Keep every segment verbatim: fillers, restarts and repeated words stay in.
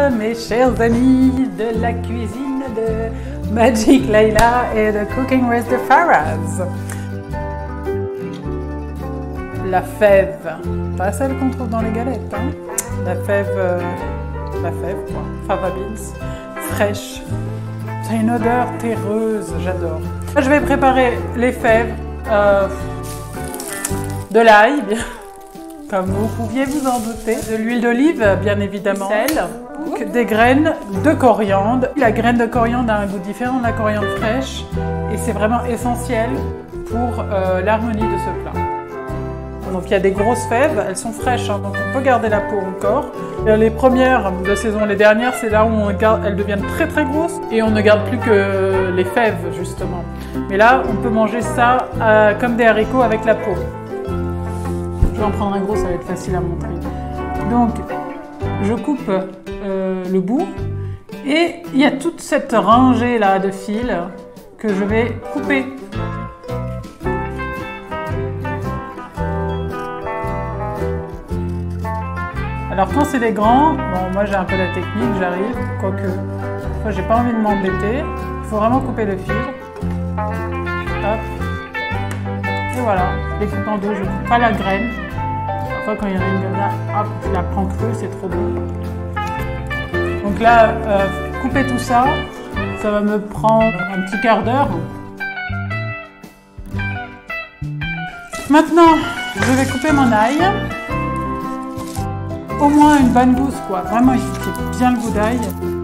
mes chers amis de la cuisine de Magic Layla et de Cooking with the Farahs. La fève, pas celle qu'on trouve dans les galettes, hein. La fève, euh, la fève quoi, fava beans, fraîche. Ça a une odeur terreuse, j'adore. Je vais préparer les fèves, euh, de l'ail, comme vous pouviez vous en douter, de l'huile d'olive, bien évidemment, sel, des graines de coriandre. La graine de coriandre a un goût différent de la coriandre fraîche et c'est vraiment essentiel pour euh, l'harmonie de ce plat. Donc il y a des grosses fèves, elles sont fraîches, hein, donc on peut garder la peau encore. Les premières de saison, les dernières, c'est là où on garde, elles deviennent très très grosses et on ne garde plus que les fèves justement. Mais là, on peut manger ça euh, comme des haricots avec la peau. Je vais en prendre un gros, ça va être facile à montrer. Donc, je coupe euh, le bout et il y a toute cette rangée là de fils que je vais couper. Alors quand c'est des grands, bon moi j'ai un peu la technique, j'arrive, quoique moi j'ai pas envie de m'embêter, il faut vraiment couper le fil. Hop. Et voilà, je les coupe en deux, je coupe pas la graine. Parfois quand il y en a une comme ça, hop, je la prends crue, c'est trop bon. Donc là, euh, couper tout ça, ça va me prendre un petit quart d'heure. Maintenant, je vais couper mon ail. Au moins une bonne gousse, quoi. Vraiment, il faut qu'il y ait bien le goût d'ail.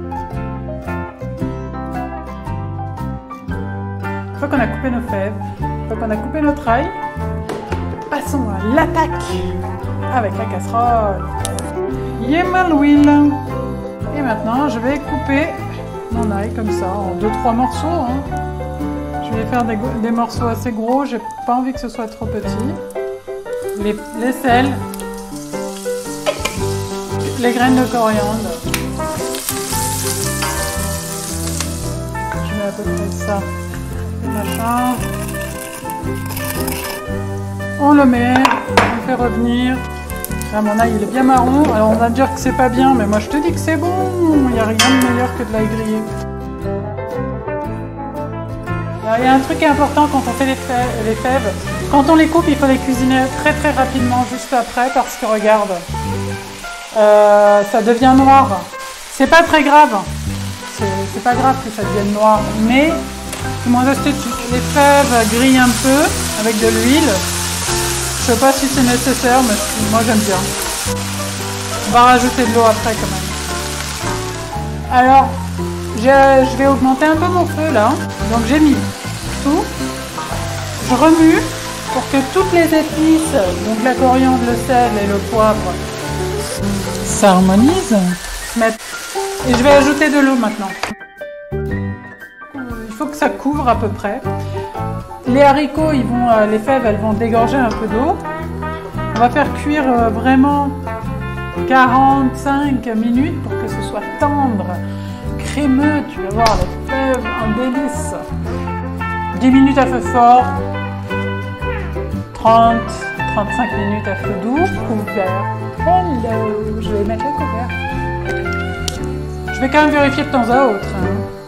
Une fois qu'on a coupé nos fèves, une fois qu'on a coupé notre ail, passons à l'attaque avec la casserole. Yema l'huile. Et maintenant, je vais couper mon ail comme ça, en deux trois morceaux. Hein. Je vais faire des, des morceaux assez gros, j'ai pas envie que ce soit trop petit. Les, les sels. Les graines de coriandre. Je mets à peu près ça. Machin. On le met, on le fait revenir. Là, mon ail il est bien marron. Alors on va dire que c'est pas bien, mais moi je te dis que c'est bon. Il n'y a rien de meilleur que de l'ail grillé. Alors, il y a un truc important quand on fait les fèves, les fèves. Quand on les coupe, il faut les cuisiner très très rapidement juste après parce que regarde. Euh, ça devient noir. C'est pas très grave. C'est pas grave que ça devienne noir, mais c'est moins esthétique. Les fèves grillent un peu avec de l'huile. Je sais pas si c'est nécessaire, mais moi j'aime bien. On va rajouter de l'eau après quand même. Alors, je vais augmenter un peu mon feu là. Donc j'ai mis tout. Je remue pour que toutes les épices, donc la coriandre, le sel et le poivre, s'harmonise. Et je vais ajouter de l'eau maintenant. Il faut que ça couvre à peu près. Les haricots, ils vont, les fèves, elles vont dégorger un peu d'eau. On va faire cuire vraiment quarante-cinq minutes pour que ce soit tendre, crémeux. Tu vas voir les fèves en délice. dix minutes à feu fort, trente à trente-cinq minutes à feu doux, couvert. Hello, je vais mettre le couvert. Je vais quand même vérifier de temps à autre. Hein.